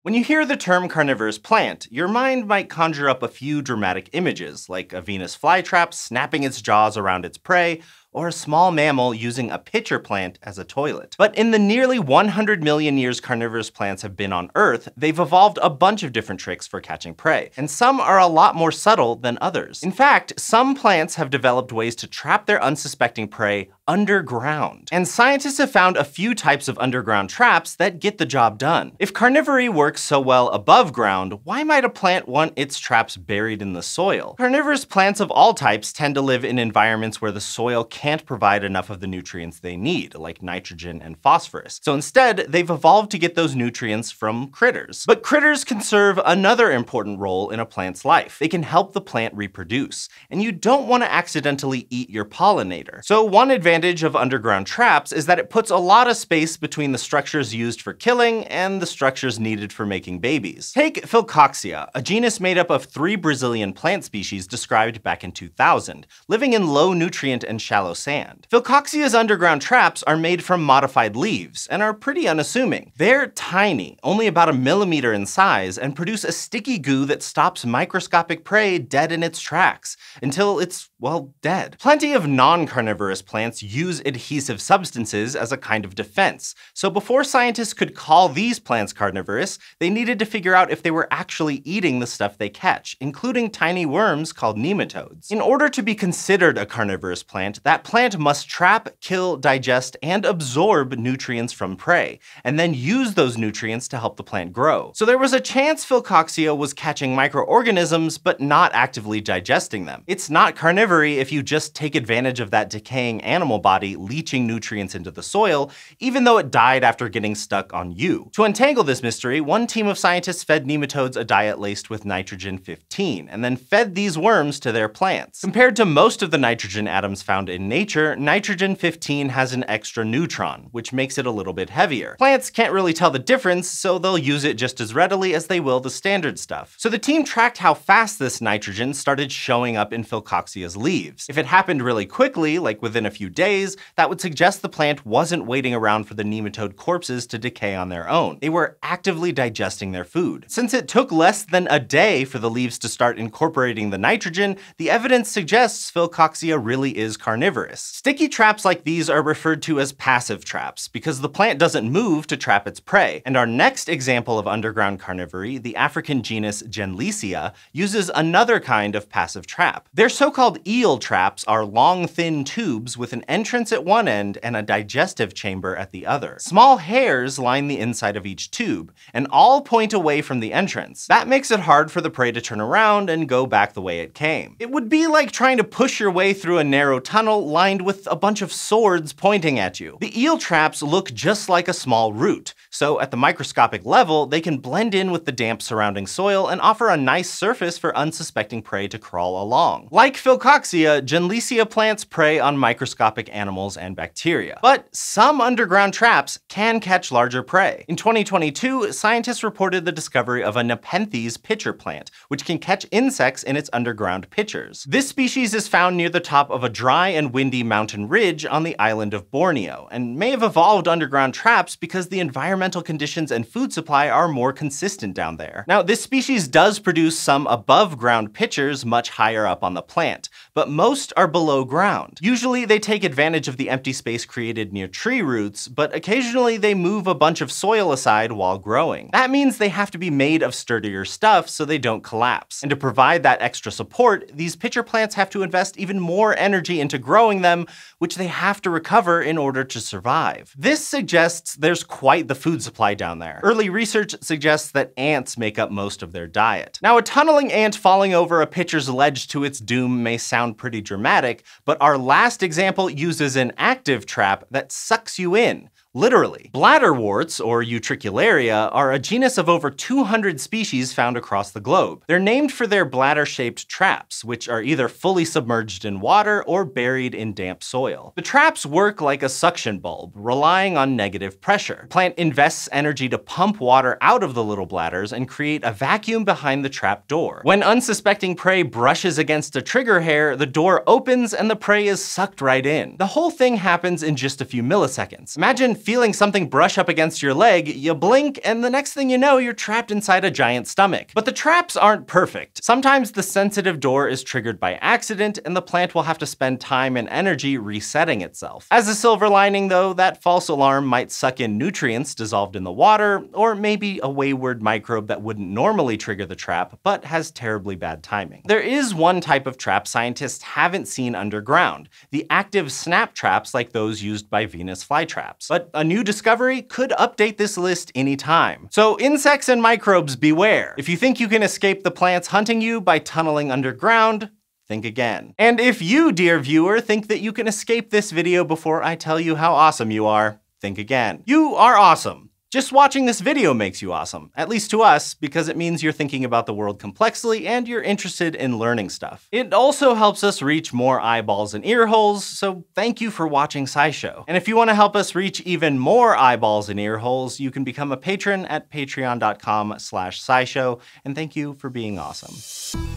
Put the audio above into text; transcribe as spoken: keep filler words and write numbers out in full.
When you hear the term carnivorous plant, your mind might conjure up a few dramatic images, like a Venus flytrap snapping its jaws around its prey, or a small mammal using a pitcher plant as a toilet. But in the nearly one hundred million years carnivorous plants have been on Earth, they've evolved a bunch of different tricks for catching prey, and some are a lot more subtle than others. In fact, some plants have developed ways to trap their unsuspecting prey underground. And scientists have found a few types of underground traps that get the job done. If carnivory works so well above ground, why might a plant want its traps buried in the soil? Carnivorous plants of all types tend to live in environments where the soil can't provide enough of the nutrients they need, like nitrogen and phosphorus. So instead, they've evolved to get those nutrients from critters. But critters can serve another important role in a plant's life. They can help the plant reproduce, and you don't want to accidentally eat your pollinator. So one advantage of underground traps is that it puts a lot of space between the structures used for killing and the structures needed for making babies. Take Filcoxia, a genus made up of three Brazilian plant species described back in two thousand, living in low nutrient and shallow sand. Filcoxia's underground traps are made from modified leaves and are pretty unassuming. They're tiny, only about a millimeter in size, and produce a sticky goo that stops microscopic prey dead in its tracks, until it's, well, dead. Plenty of non-carnivorous plants use adhesive substances as a kind of defense, so before scientists could call these plants carnivorous, they needed to figure out if they were actually eating the stuff they catch, including tiny worms called nematodes. In order to be considered a carnivorous plant, that plant must trap, kill, digest, and absorb nutrients from prey, and then use those nutrients to help the plant grow. So there was a chance Filcoxia was catching microorganisms, but not actively digesting them. It's not carnivory if you just take advantage of that decaying animal body leaching nutrients into the soil, even though it died after getting stuck on you. To untangle this mystery, one team of scientists fed nematodes a diet laced with nitrogen fifteen, and then fed these worms to their plants. Compared to most of the nitrogen atoms found in nature, nitrogen fifteen has an extra neutron, which makes it a little bit heavier. Plants can't really tell the difference, so they'll use it just as readily as they will the standard stuff. So the team tracked how fast this nitrogen started showing up in Filcoxia's leaves. If it happened really quickly, like within a few days, that would suggest the plant wasn't waiting around for the nematode corpses to decay on their own. They were actively digesting their food. Since it took less than a day for the leaves to start incorporating the nitrogen, the evidence suggests Filcoxia really is carnivorous. Sticky traps like these are referred to as passive traps, because the plant doesn't move to trap its prey. And our next example of underground carnivory, the African genus Genlisia, uses another kind of passive trap. Their so-called eel traps are long, thin tubes with an entrance at one end and a digestive chamber at the other. Small hairs line the inside of each tube, and all point away from the entrance. That makes it hard for the prey to turn around and go back the way it came. It would be like trying to push your way through a narrow tunnel lined with a bunch of swords pointing at you. The eel traps look just like a small root, so at the microscopic level, they can blend in with the damp surrounding soil and offer a nice surface for unsuspecting prey to crawl along. Like Filcoxia, Genlisia plants prey on microscopic animals and bacteria. But some underground traps can catch larger prey. In twenty twenty-two, scientists reported the discovery of a Nepenthes pitcher plant, which can catch insects in its underground pitchers. This species is found near the top of a dry and windy mountain ridge on the island of Borneo, and may have evolved underground traps because the environmental conditions and food supply are more consistent down there. Now, this species does produce some above-ground pitchers much higher up on the plant, but most are below ground. Usually they take advantage of the empty space created near tree roots, but occasionally they move a bunch of soil aside while growing. That means they have to be made of sturdier stuff so they don't collapse. And to provide that extra support, these pitcher plants have to invest even more energy into growing them, which they have to recover in order to survive. This suggests there's quite the food supply down there. Early research suggests that ants make up most of their diet. Now, a tunneling ant falling over a pitcher's ledge to its doom may sound pretty dramatic, but our last example uses an active trap that sucks you in. Literally. Bladderworts, or Utricularia, are a genus of over two hundred species found across the globe. They're named for their bladder-shaped traps, which are either fully submerged in water or buried in damp soil. The traps work like a suction bulb, relying on negative pressure. The plant invests energy to pump water out of the little bladders and create a vacuum behind the trap door. When unsuspecting prey brushes against a trigger hair, the door opens and the prey is sucked right in. The whole thing happens in just a few milliseconds. Imagine feeling something brush up against your leg, you blink, and the next thing you know, you're trapped inside a giant stomach. But the traps aren't perfect. Sometimes the sensitive door is triggered by accident, and the plant will have to spend time and energy resetting itself. As a silver lining, though, that false alarm might suck in nutrients dissolved in the water, or maybe a wayward microbe that wouldn't normally trigger the trap, but has terribly bad timing. There is one type of trap scientists haven't seen underground, the active snap traps like those used by Venus flytraps. But a new discovery could update this list anytime. So insects and microbes, beware. If you think you can escape the plants hunting you by tunneling underground, think again. And if you, dear viewer, think that you can escape this video before I tell you how awesome you are, think again. You are awesome. Just watching this video makes you awesome, at least to us, because it means you're thinking about the world complexly and you're interested in learning stuff. It also helps us reach more eyeballs and ear holes, so thank you for watching SciShow. And if you want to help us reach even more eyeballs and ear holes, you can become a patron at patreon dot com slash SciShow, and thank you for being awesome.